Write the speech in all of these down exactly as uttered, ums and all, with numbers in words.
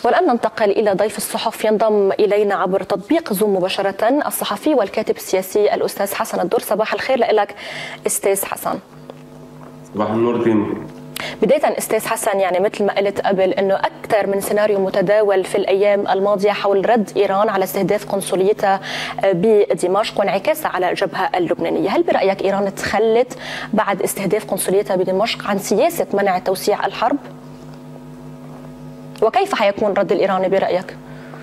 والآن ننتقل إلى ضيف الصحف ينضم إلينا عبر تطبيق زوم مباشرة، الصحفي والكاتب السياسي الأستاذ حسن الدر. صباح الخير لك أستاذ حسن. صباح النور تيم. بداية أستاذ حسن، يعني مثل ما قلت قبل أنه أكثر من سيناريو متداول في الأيام الماضية حول رد إيران على استهداف قنصليتها بدمشق وانعكاسها على الجبهة اللبنانية. هل برأيك إيران تخلت بعد استهداف قنصليتها بدمشق عن سياسة منع توسيع الحرب؟ وكيف حيكون رد الإيراني برأيك؟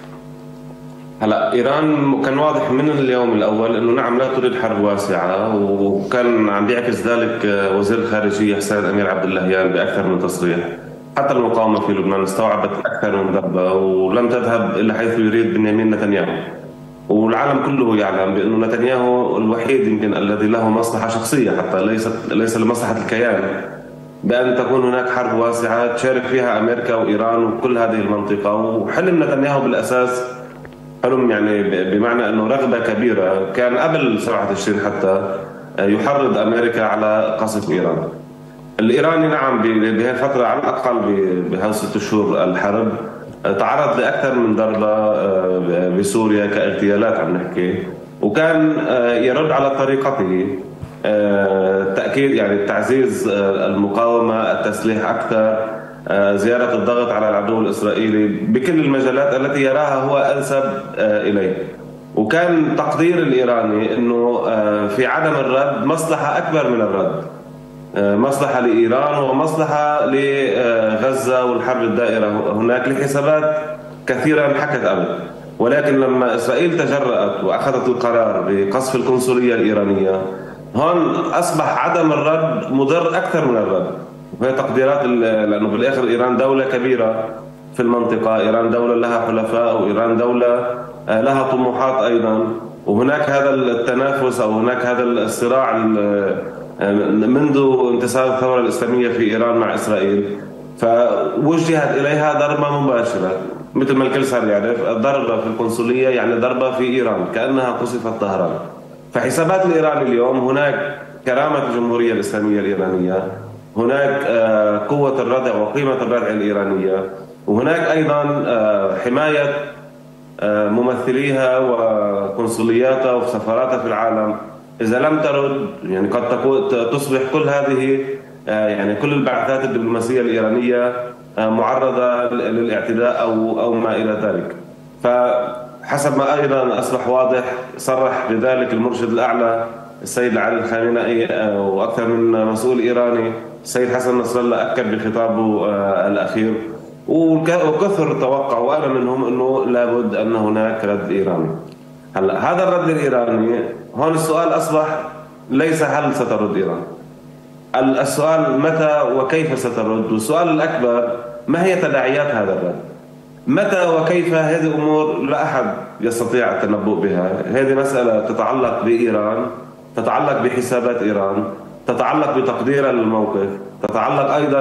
هلا ايران كان واضح من اليوم الاول انه نعم لا تريد حرب واسعه، وكان عم بيعكس ذلك وزير الخارجيه حسين الامير عبد اللهيان باكثر من تصريح. حتى المقاومه في لبنان استوعبت اكثر من ضربه ولم تذهب الى حيث يريد بنيامين نتنياهو. والعالم كله يعلم بانه نتنياهو الوحيد يمكن الذي له مصلحه شخصيه، حتى ليست ليس لمصلحه الكيان، بأن تكون هناك حرب واسعة تشارك فيها أمريكا وإيران وكل هذه المنطقة. وحلم نتنياهو بالأساس حلم يعني بمعنى أنه رغبة كبيرة، كان قبل سبعة تشرين حتى يحرض أمريكا على قصف إيران. الإيراني نعم بهذه الفترة على الأقل بهذه ست شهور الحرب تعرض لأكثر من ضربة بسوريا كاغتيالات عم نحكي، وكان يرد على طريقته تأكيد يعني تعزيز المقاومة، التسليح أكثر، زيادة الضغط على العدو الإسرائيلي بكل المجالات التي يراها هو أنسب إليه. وكان تقدير الإيراني أنه في عدم الرد مصلحة أكبر من الرد، مصلحة لإيران ومصلحة لغزة والحرب الدائرة هناك لحسابات كثيرة انحكت قبل. ولكن لما إسرائيل تجرأت وأخذت القرار بقصف القنصلية الإيرانية، هون أصبح عدم الرد مضر أكثر من الرد. وهي تقديرات، لأنه بالآخر إيران دولة كبيرة في المنطقة، إيران دولة لها حلفاء، وإيران دولة لها طموحات أيضا، وهناك هذا التنافس أو هناك هذا الصراع منذ انتصار الثورة الإسلامية في إيران مع إسرائيل. فوجهت إليها ضربة مباشرة مثل ما الكل صار يعرف، ضربة في القنصلية يعني ضربة في إيران كأنها قصفت طهران. فحسابات الإيران اليوم هناك كرامة الجمهورية الإسلامية الإيرانية، هناك قوة الردع وقيمة الردع الإيرانية، وهناك أيضا حماية ممثليها وقنصلياتها وسفاراتها في العالم. إذا لم ترد يعني قد تصبح كل هذه يعني كل البعثات الدبلوماسية الإيرانية معرضة للاعتداء أو أو ما إلى ذلك. فحسب ما أيضا أصبح واضح صرح بذلك المرشد الأعلى السيد علي الخامنئي وأكثر من مسؤول إيراني، السيد حسن نصر الله أكد بخطابه الأخير، وكثر توقع وأنا منهم أنه لابد أن هناك رد إيراني. هلا هذا الرد الإيراني، هون السؤال أصبح ليس هل سترد إيران، السؤال متى وكيف سترد، والسؤال الأكبر ما هي تداعيات هذا الرد؟ متى وكيف هذه أمور لا أحد يستطيع التنبؤ بها. هذه مسألة تتعلق بإيران، تتعلق بحسابات إيران، تتعلق بتقديرها للموقف، تتعلق أيضا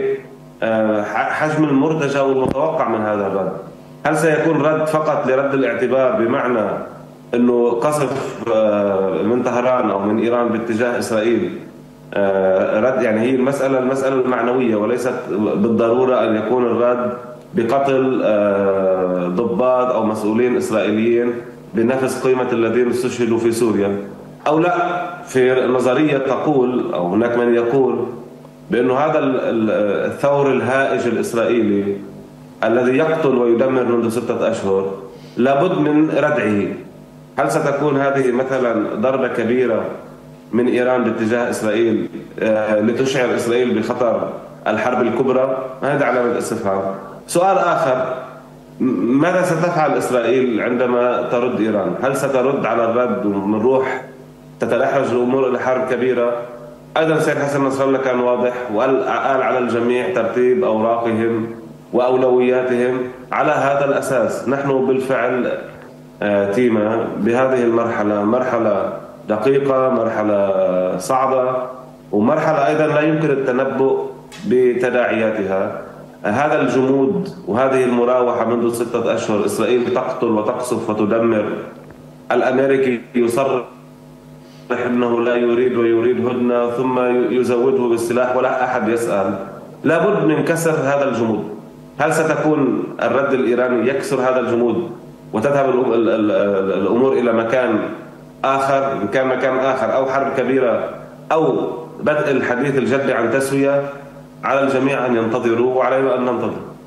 بحجم المرتجى والمتوقع من هذا الرد. هل سيكون رد فقط لرد الاعتبار بمعنى أنه قصف من طهران أو من إيران باتجاه إسرائيل رد، يعني هي المسألة المسألة المعنوية وليست بالضرورة أن يكون الرد بقتل ضباط أو مسؤولين إسرائيليين بنفس قيمة الذين استشهدوا في سوريا، أو لا. في نظرية تقول أو هناك من يقول بأنه هذا الثور الهائج الإسرائيلي الذي يقتل ويدمر منذ ستة أشهر لابد من ردعه. هل ستكون هذه مثلا ضربة كبيرة من إيران باتجاه إسرائيل لتشعر إسرائيل بخطر الحرب الكبرى؟ هذا علامة استفهام. سؤال آخر، ماذا ستفعل إسرائيل عندما ترد إيران؟ هل سترد على الرد ونروح تتلحرج الأمور إلى حرب كبيرة؟ أيضا السيد حسن نصر الله كان واضح وقال على الجميع ترتيب أوراقهم وأولوياتهم على هذا الأساس. نحن بالفعل تيما بهذه المرحلة مرحلة دقيقة، مرحلة صعبة، ومرحلة أيضا لا يمكن التنبؤ بتداعياتها. هذا الجمود وهذه المراوحة منذ ستة أشهر، إسرائيل تقتل وتقصف وتدمر، الأمريكي يصرح أنه لا يريد ويريد هدنة ثم يزوده بالسلاح ولا أحد يسأل. لابد من كسر هذا الجمود، هل ستكون الرد الإيراني يكسر هذا الجمود وتذهب الأمور إلى مكان آخر، إن كان مكان آخر أو حرب كبيرة أو بدء الحديث الجدي عن تسوية؟ على الجميع أن ينتظروا وعلينا أن ننتظر.